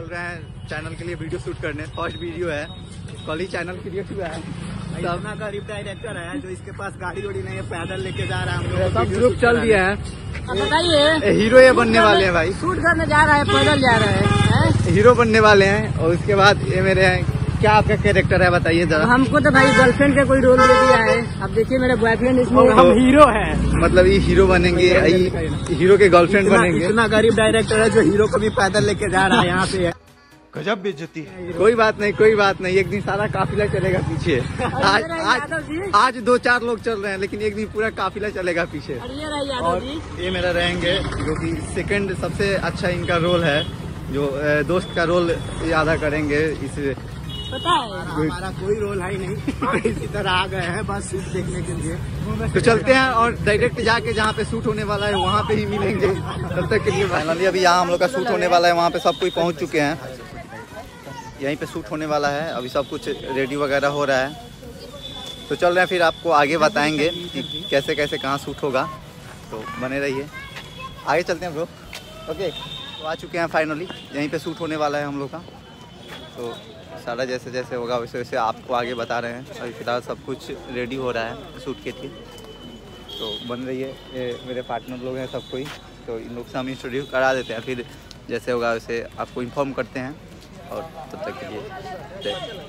चल रहे हैं चैनल के लिए वीडियो शूट करने। फर्स्ट वीडियो है, कल ही चैनल क्रिएट हुआ है। अपना गरीब डायरेक्टर है जो इसके पास गाड़ी वाड़ी नहीं है, पैदल लेके जा रहा है। हम सब ग्रुप चल दिया है। बताइए, हीरो ये बनने वाले हैं भाई, शूट करने जा रहा है, पैदल जा रहा है, हीरो बनने वाले हैं। और उसके बाद ये मेरे हैं। क्या आपका कैरेक्टर है बताइए जरा। हमको तो भाई गर्लफ्रेंड का कोई रोल दे दिया है। अब देखिए मेरा बॉयफ्रेंड इसमें हम हीरो है। मतलब ये हीरो बनेंगे, हीरो के गर्लफ्रेंड बनेंगे। इतना गरीब डायरेक्टर है जो हीरो को भी पैदल लेके जा रहा है यहाँ पे। गजब बेइज्जती है। कोई बात नहीं, कोई बात नहीं, एक दिन सारा काफिला चलेगा पीछे। आज 2-4 लोग चल रहे हैं, लेकिन एक दिन पूरा काफिला चलेगा पीछे। और ये मेरा रहेंगे जो कि सेकंड सबसे अच्छा इनका रोल है, जो दोस्त का रोल अदा करेंगे। इस पता है हमारा कोई रोल है ही नहीं, इसी तरह आ गए हैं बस शूट देखने के लिए। तो चलते हैं और डायरेक्ट जाके जहाँ पे शूट होने वाला है वहाँ पे ही मिलेंगे। तब तक के लिए फाइनली अभी यहाँ हम लोग का शूट होने वाला है, वहाँ पे सब कोई पहुँच चुके हैं। यहीं पे शूट होने वाला है, अभी सब कुछ रेडी वगैरह हो रहा है। तो चल रहे हैं, फिर आपको आगे बताएंगे कि कैसे कैसे कहाँ शूट होगा। तो बने रहिए, आगे चलते हैं ब्रो। ओके, तो आ चुके हैं फाइनली, यहीं पे शूट होने वाला है हम लोग का। तो सारा जैसे जैसे होगा वैसे वैसे आपको आगे बता रहे हैं। अभी फिलहाल सब कुछ रेडी हो रहा है शूट के लिए, तो बन रही है। ये मेरे पार्टनर लोग हैं सब कोई, तो इन लोग से हम इंट्रोड्यूस करा देते हैं, फिर जैसे होगा वैसे आपको इन्फॉर्म करते हैं। और तब तक के लिए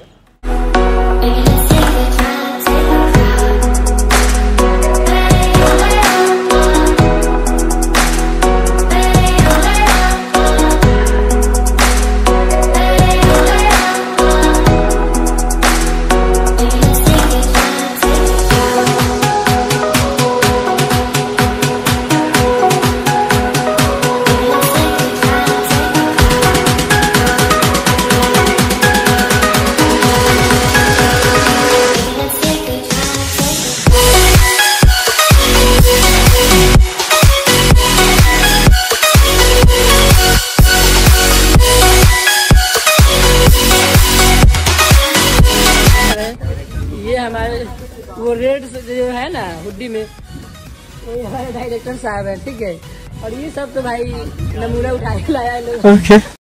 हमारे वो रेड जो है ना हुड्डी में, वो हमारे डायरेक्टर साहब है, ठीक है। और ये सब तो भाई नमूना उठा के लाया है लोग।